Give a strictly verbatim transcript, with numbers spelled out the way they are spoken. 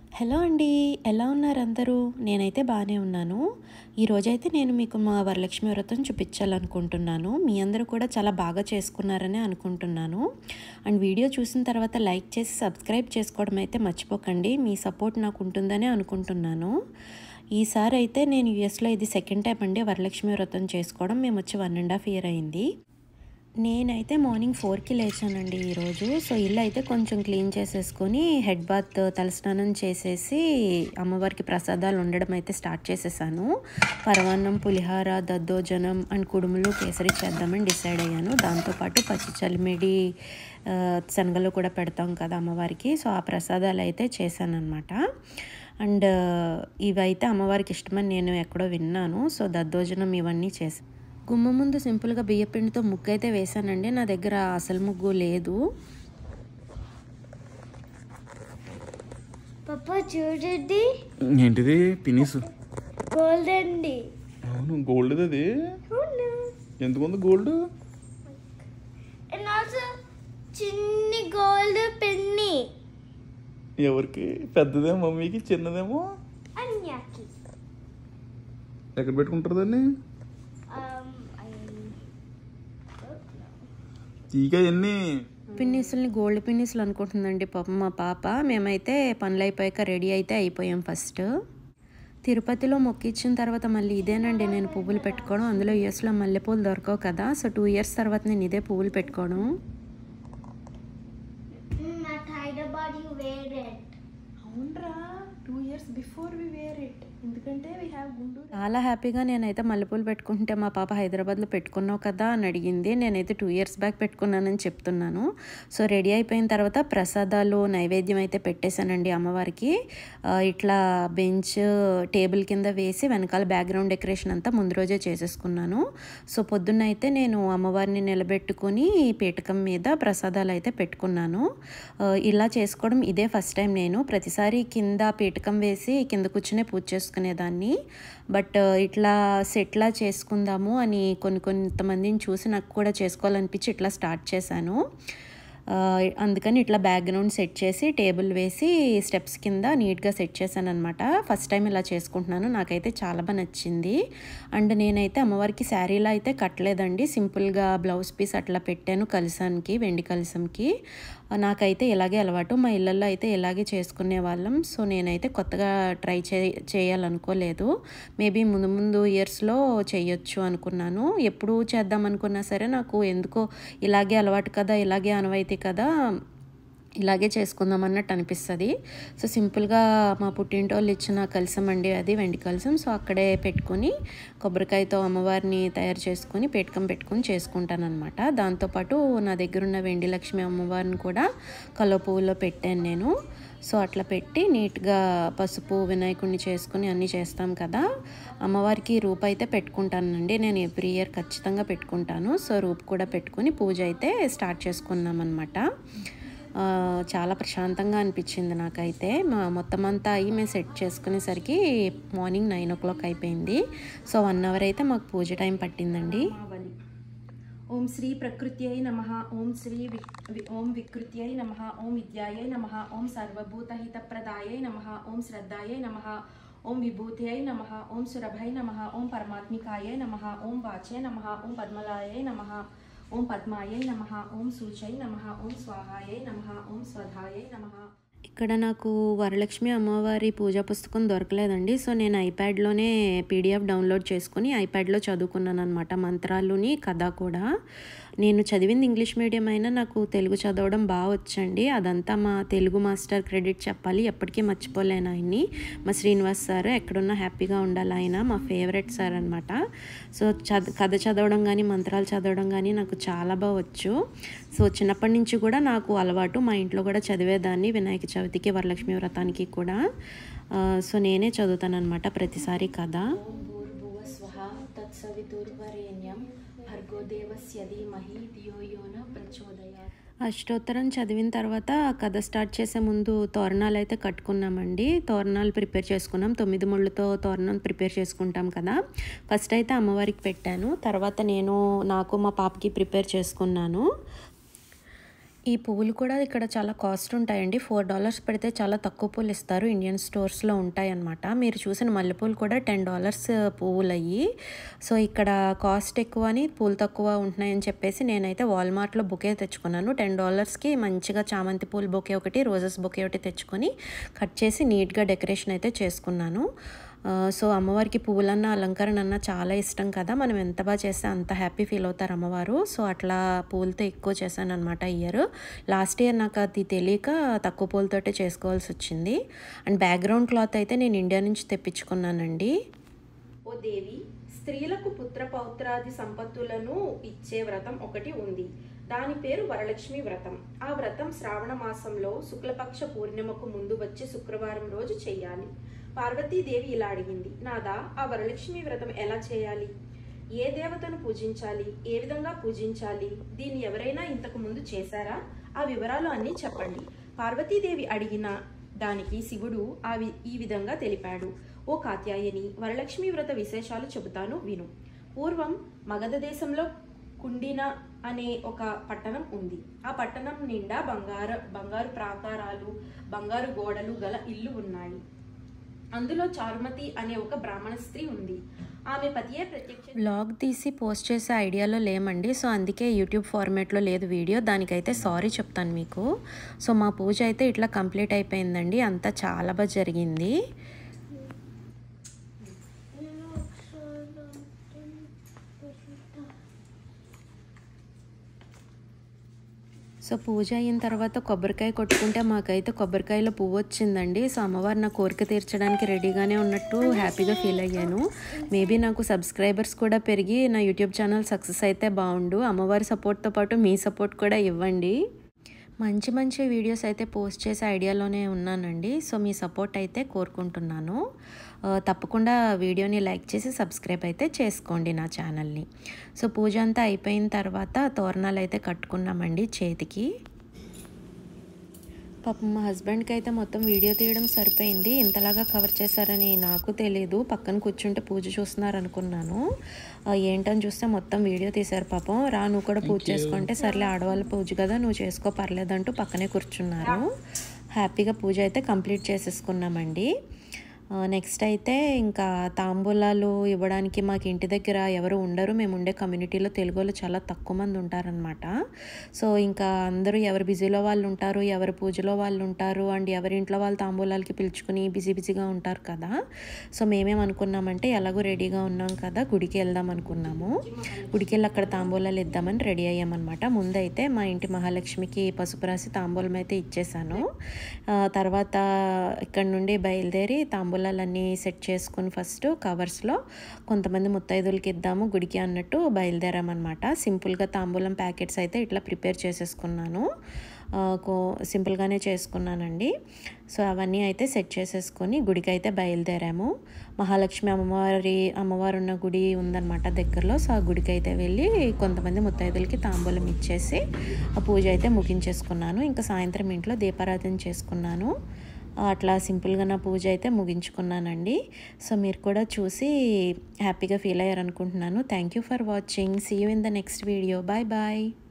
Hello అండి, ఎలా ఉన్నారు అందరూ? నేనైతే బాగానే ఉన్నాను. ఈరోజైతే నేను మీకు మా వరలక్ష్మి వ్రతం చూపించాలనుకుంటున్నాను. మీ అందరూ కూడా చాలా బాగా చేసుకున్నారని అనుకుంటున్నాను. అండ్ వీడియో చూసిన తర్వాత లైక్ చేసి సబ్స్క్రైబ్ చేసుకోవడం అయితే మర్చిపోకండి. మీ సపోర్ట్ నాకు ఉంటుందని అనుకుంటున్నాను. ఈసారి అయితే నేను యూఎస్లో ఇది సెకండ్ టైం అండి వరలక్ష్మి వ్రతం చేసుకోవడం. మేము వచ్చి వన్ అండ్ హాఫ్ ఇయర్ అయింది. నేనైతే మార్నింగ్ ఫోర్కి లేచానండి ఈరోజు. సో ఇల్లు అయితే కొంచెం క్లీన్ చేసేసుకొని హెడ్ బాత్ తలస్నానం చేసేసి అమ్మవారికి ప్రసాదాలు ఉండడం అయితే స్టార్ట్ చేసేసాను. పరమాన్నం, పులిహార, దద్దోజనం అండ్ కుడుములు, కేసరి చేద్దామని డిసైడ్ అయ్యాను. దాంతోపాటు పచ్చి చలిమిడి శనగలు కూడా పెడతాం కదా అమ్మవారికి. సో ఆ ప్రసాదాలు అయితే చేశాను అనమాట. అండ్ ఇవైతే అమ్మవారికి ఇష్టమని నేను ఎక్కడో విన్నాను. సో దద్దోజనం ఇవన్నీ చేశాను. గుమ్మ ముందు సింపుల్గా బియ్యపిండితో ముగ్గు అయితే వేసానండి. నా దగ్గర అసలు ముగ్గు లేదు. పప్పా చూడండి, ఏంటిది? పినీసు గోల్డ్ అండి. అవును, గోల్డ్. అది ఎందుకుంది గోల్డ్? అండ్ ఆల్సో చిన్ని గోల్డ్ పెన్ని. ఎవరికి? పెద్దదేమో మమ్మీకి, చిన్నదేమో అన్యాకి. ఎక్కడ పెట్టుకుంటారు దాన్ని? తీగ ఎన్ని పిన్నీసుల్ని గోల్డ్ పిన్నీసులు అనుకుంటుందండి పాపం మా పాప. మేమైతే పనులు అయిపోయాక రెడీ అయితే అయిపోయాం. ఫస్ట్ తిరుపతిలో మొక్కిచ్చిన తర్వాత మళ్ళీ ఇదేనండి నేను పువ్వులు పెట్టుకోవడం. అందులో యూఎస్లో మల్లెపూలు దొరకవు కదా. సో టూ ఇయర్స్ తర్వాత నేను ఇదే పువ్వులు పెట్టుకోవడం. చాలా హ్యాపీగా నేనైతే మల్లెపూలు పెట్టుకుంటే మా పాప హైదరాబాద్లో పెట్టుకున్నావు కదా అని అడిగింది. నేనైతే టూ ఇయర్స్ బ్యాక్ పెట్టుకున్నానని చెప్తున్నాను. సో రెడీ అయిపోయిన తర్వాత ప్రసాదాలు, నైవేద్యం అయితే పెట్టేశానండి అమ్మవారికి. ఇట్లా బెంచ్, టేబుల్ కింద వేసి వెనకాల బ్యాక్గ్రౌండ్ డెకరేషన్ అంతా ముందు రోజే చేసేసుకున్నాను. సో పొద్దున్న అయితే నేను అమ్మవారిని నిలబెట్టుకుని పీఠకం మీద ప్రసాదాలు అయితే పెట్టుకున్నాను. ఇలా చేసుకోవడం ఇదే ఫస్ట్ టైం. నేను ప్రతిసారి కింద పీఠకం వేసి కింద కూర్చునే పూజ చేసుకునేదాన్ని. బట్ ఇట్లా సెట్లా చేసుకుందాము అని కొన్ని కొంతమందిని చూసి నాకు కూడా చేసుకోవాలనిపించి ఇట్లా స్టార్ట్ చేశాను. అందుకని ఇట్లా బ్యాక్గ్రౌండ్ సెట్ చేసి టేబుల్ వేసి స్టెప్స్ కింద నీట్గా సెట్ చేశాను అనమాట. ఫస్ట్ టైం ఇలా చేసుకుంటున్నాను. నాకైతే చాలా బాగా నచ్చింది. అండ్ నేనైతే అమ్మవారికి శారీలా అయితే కట్టలేదండి. సింపుల్గా బ్లౌజ్ పీస్ అట్లా పెట్టాను కలసానికి, వెండి కలసంకి. నాకైతే ఇలాగే అలవాటు. మా ఇళ్ళల్లో అయితే ఇలాగే చేసుకునే వాళ్ళం. సో నేనైతే కొత్తగా ట్రై చే చేయాలనుకోలేదు. మేబీ ముందు ముందు ఇయర్స్లో చేయొచ్చు అనుకున్నాను. ఎప్పుడు చేద్దాం అనుకున్నా సరే నాకు ఎందుకో ఇలాగే అలవాటు కదా, ఇలాగే ఆనవాయితీ కదా, ఇలాగే చేసుకుందాం అన్నట్టు అనిపిస్తుంది. సో సింపుల్గా మా పుట్టింటి వాళ్ళు ఇచ్చిన కలసం అండి అది, వెండి కలసం. సో అక్కడే పెట్టుకొని కొబ్బరికాయతో అమ్మవారిని తయారు చేసుకొని పేటకం పెట్టుకొని చేసుకుంటాను అనమాట. దాంతోపాటు నా దగ్గర ఉన్న వెండి లక్ష్మి అమ్మవారిని కూడా కలువ పువ్వులో పెట్టాను నేను. సో అట్లా పెట్టి నీట్గా పసుపు వినాయకుడిని చేసుకుని అన్నీ చేస్తాం కదా. అమ్మవారికి రూపు అయితే పెట్టుకుంటానండి నేను. ఎవ్రీ ఇయర్ ఖచ్చితంగా పెట్టుకుంటాను. సో రూపు కూడా పెట్టుకుని పూజ అయితే స్టార్ట్ చేసుకున్నాం అనమాట. చాలా ప్రశాంతంగా అనిపించింది నాకైతే. మా మొత్తం అంతా అయ్యి మేము సెట్ చేసుకునేసరికి మార్నింగ్ నైన్ ఓ క్లాక్ అయిపోయింది. సో వన్ అవర్ అయితే మాకు పూజ టైం పట్టిందండి. ఓం శ్రీ ప్రకృత్యై నమః. ఓం శ్రీ ఓం వికృత్యై నమః. ఓం విద్యాయై నమః. ఓం సర్వభూతహితప్రదాయై నమః. ఓం శ్రద్ధాయై నమః. ఓం విభూత్యై నమః. ఓం సురభై నమః. ఓం పరమాత్మికాయై నమః. ఓం వాచై నమః. ఓం పద్మలాయై నమః. ఓం పద్మాయై నమః. ఓం సూచై నమః. ఓం స్వాహాయై నమః. ఓం స్వధాయై నమః. ఇక్కడ నాకు వరలక్ష్మి అమ్మవారి పూజా పుస్తకం దొరకలేదండి. సో నేను ఐప్యాడ్లోనే పీడిఎఫ్ డౌన్లోడ్ చేసుకుని ఐప్యాడ్లో చదువుకున్నాను అనమాట. మంత్రాలుని కథ కూడా. నేను చదివింది ఇంగ్లీష్ మీడియం అయినా నాకు తెలుగు చదవడం బాగా వచ్చండి. అదంతా మా తెలుగు మాస్టర్ క్రెడిట్ చెప్పాలి. ఎప్పటికీ మర్చిపోలేను ఆయన్ని. మా శ్రీనివాస్ సార్ ఎక్కడున్నా హ్యాపీగా ఉండాలి. ఆయన మా ఫేవరెట్ సార్ అనమాట. సో చద కథ చదవడం కానీ మంత్రాలు చదవడం కానీ నాకు చాలా బాగా వచ్చు. సో చిన్నప్పటి నుంచి కూడా నాకు అలవాటు. మా ఇంట్లో కూడా చదివేదాన్ని వినాయక చవితికి, వరలక్ష్మి వ్రతానికి కూడా. సో నేనే చదువుతాను అనమాట ప్రతిసారి కథ. అష్టోత్తరం చదివిన తర్వాత కథ స్టార్ట్ చేసే ముందు తోరణాలు అయితే కట్టుకున్నామండి. తోరణాలు ప్రిపేర్ చేసుకున్నాం. తొమ్మిది ముళ్ళతో తోరణం ప్రిపేర్ చేసుకుంటాం కదా. ఫస్ట్ అయితే అమ్మవారికి పెట్టాను. తర్వాత నేను నాకు మా పాపకి ప్రిపేర్ చేసుకున్నాను. ఈ పువ్వులు కూడా ఇక్కడ చాలా కాస్ట్ ఉంటాయండి. ఫోర్ డాలర్స్ పెడితే చాలా తక్కువ పూలు ఇస్తారు. ఇండియన్ స్టోర్స్లో ఉంటాయన్నమాట. మీరు చూసిన మల్లెపూలు కూడా టెన్ డాలర్స్ పువ్వులు అయ్యి. సో ఇక్కడ కాస్ట్ ఎక్కువ అని పూలు తక్కువ ఉంటున్నాయని చెప్పేసి నేనైతే వాల్మార్ట్లో బొకే తెచ్చుకున్నాను. టెన్ డాలర్స్కి మంచిగా చామంతి పూలు బొకే ఒకటి, రోజెస్ బొకే ఒకటి తెచ్చుకొని కట్ చేసి నీట్గా డెకరేషన్ అయితే చేసుకున్నాను. సో అమ్మవారికి పువ్వులన్న అలంకరణ అన్న చాలా ఇష్టం కదా. మనం ఎంత బాగా చేస్తే అంత హ్యాపీ ఫీల్ అవుతారు అమ్మవారు. సో అట్లా పూలతో ఎక్కువ చేశాను అనమాట ఇయర్. లాస్ట్ ఇయర్ నాకు అది తెలియక తక్కువ పూలతోటే చేసుకోవాల్సి వచ్చింది. అండ్ బ్యాక్గ్రౌండ్ క్లాత్ అయితే నేను ఇండియా నుంచి తెప్పించుకున్నానండి. ఓ దేవి, స్త్రీలకు పుత్ర పౌత్రాది సంపత్తులను ఇచ్చే వ్రతం ఒకటి ఉంది. దాని పేరు వరలక్ష్మి వ్రతం. ఆ వ్రతం శ్రావణ మాసంలో శుక్లపక్ష పూర్ణిమకు ముందు వచ్చే శుక్రవారం రోజు చెయ్యాలి. పార్వతీదేవి ఇలా అడిగింది, నాదా ఆ వరలక్ష్మి వ్రతం ఎలా చేయాలి? ఏ దేవతను పూజించాలి? ఏ విధంగా పూజించాలి? దీన్ని ఎవరైనా ఇంతకు ముందు చేశారా? ఆ వివరాలు అన్నీ చెప్పండి. పార్వతీదేవి అడిగిన దానికి శివుడు ఆ ఈ విధంగా తెలిపాడు. ఓ కాత్యాయని, వరలక్ష్మి వ్రత విశేషాలు చెబుతాను విను. పూర్వం మగధ దేశంలో కుండిన అనే ఒక పట్టణం ఉంది. ఆ పట్టణం నిండా బంగారు బంగారు ప్రాకారాలు, బంగారు గోడలు గల ఇల్లు ఉన్నాయి. అందులో చారుమతి అనే ఒక బ్రాహ్మణ స్త్రీ ఉంది. ఆమె పతియే ప్రత్యక్ష వ్లాగ్ తీసి పోస్ట్ చేసే ఐడియాలో లేమండి. సో అందుకే యూట్యూబ్ ఫార్మేట్లో లేదు వీడియో. దానికైతే సారీ చెప్తాను మీకు. సో మా పూజ అయితే ఇట్లా కంప్లీట్ అయిపోయిందండి. అంతా చాలా బాగా జరిగింది. సో పూజ అయిన తర్వాత కొబ్బరికాయ కొట్టుకుంటే మాకైతే కొబ్బరికాయలో పువ్వు వచ్చిందండి. సో అమ్మవారు నా కోరిక తీర్చడానికి రెడీగానే ఉన్నట్టు హ్యాపీగా ఫీల్ అయ్యాను. మేబీ నాకు సబ్స్క్రైబర్స్ కూడా పెరిగి నా యూట్యూబ్ ఛానల్ సక్సెస్ అయితే బాగుండు. అమ్మవారి సపోర్ట్తో పాటు మీ సపోర్ట్ కూడా ఇవ్వండి. మంచి మంచి వీడియోస్ అయితే పోస్ట్ చేసే ఐడియాలోనే ఉన్నానండి. సో మీ సపోర్ట్ అయితే కోరుకుంటున్నాను. తప్పకుండా వీడియోని లైక్ చేసి సబ్స్క్రైబ్ అయితే చేసుకోండి నా ఛానల్ని. సో పూజ అంతా అయిపోయిన తర్వాత తోరణాలు అయితే కట్టుకున్నామండి చేతికి. పాపం మా హస్బెండ్కి అయితే మొత్తం వీడియో తీయడం సరిపోయింది. ఇంతలాగా కవర్ చేశారని నాకు తెలియదు. పక్కన కూర్చుంటే పూజ చూస్తున్నారు అనుకున్నాను. ఏంటని చూస్తే మొత్తం వీడియో తీశారు. పాపం రా నువ్వు కూడా పూజ చేసుకుంటే, సర్లే ఆడవాళ్ళ పూజ కదా నువ్వు చేసుకో పర్లేదంటూ పక్కనే కూర్చున్నారు. హ్యాపీగా పూజ అయితే కంప్లీట్ చేసేసుకున్నామండి. నెక్స్ట్ అయితే ఇంకా తాంబూలాలు ఇవ్వడానికి మాకు ఇంటి దగ్గర ఎవరు ఉండరు. మేము ఉండే కమ్యూనిటీలో తెలుగు వాళ్ళు చాలా తక్కువ మంది ఉంటారనమాట. సో ఇంకా అందరూ ఎవరు బిజీలో వాళ్ళు ఉంటారు, ఎవరు పూజలో వాళ్ళు ఉంటారు, అండ్ ఎవరి ఇంట్లో వాళ్ళు తాంబూలాలకి పిలుచుకుని బిజీ బిజీగా ఉంటారు కదా. సో మేమేమనుకున్నామంటే ఎలాగో రెడీగా ఉన్నాం కదా గుడికి వెళ్దాం అనుకున్నాము. గుడికి వెళ్ళి అక్కడ తాంబూలాలు ఇద్దామని రెడీ అయ్యామన్నమాట. ముందైతే మా ఇంటి మహాలక్ష్మికి పసుపు రాసి తాంబూలం అయితే ఇచ్చేసాను. తర్వాత ఇక్కడ నుండి బయలుదేరి తాంబూలం తాంబూలాలన్నీ సెట్ చేసుకుని ఫస్ట్ కవర్స్లో కొంతమంది ముత్తైదులకి ఇద్దాము గుడికి అన్నట్టు బయలుదేరామన్నమాట. సింపుల్గా తాంబూలం ప్యాకెట్స్ అయితే ఇట్లా ప్రిపేర్ చేసేసుకున్నాను. సింపుల్గానే చేసుకున్నానండి. సో అవన్నీ అయితే సెట్ చేసేసుకొని గుడికి అయితే బయలుదేరాము. మహాలక్ష్మి అమ్మవారి అమ్మవారు ఉన్న గుడి ఉందన్నమాట దగ్గరలో. సో ఆ గుడికి అయితే వెళ్ళి కొంతమంది ముత్తైదులకి తాంబూలం ఇచ్చేసి ఆ పూజ అయితే ముగించేసుకున్నాను. ఇంకా సాయంత్రం ఇంట్లో దీపారాధన చేసుకున్నాను. అట్లా సింపుల్గా నా పూజ అయితే ముగించుకున్నానండి. సో మీరు కూడా చూసి హ్యాపీగా ఫీల్ అయ్యారనుకుంటున్నాను. Thank you for watching. See you in the next video. Bye bye.